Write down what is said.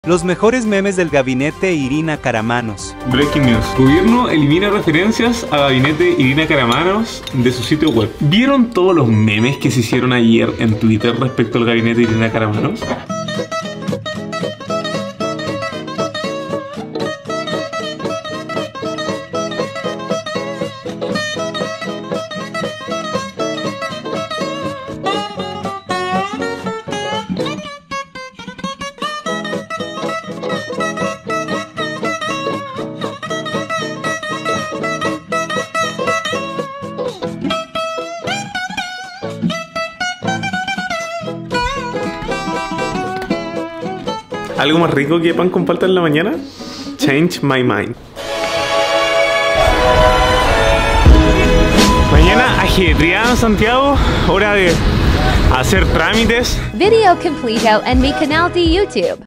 Los mejores memes del gabinete Irina Karamanos. Breaking news. Gobierno elimina referencias a gabinete Irina Karamanos de su sitio web. ¿Vieron todos los memes que se hicieron ayer en Twitter respecto al gabinete Irina Karamanos? ¿Algo más rico que pan con palta en la mañana? Change my mind. Mañana ajetreada en Santiago, hora de hacer trámites. Video completo en mi canal de YouTube.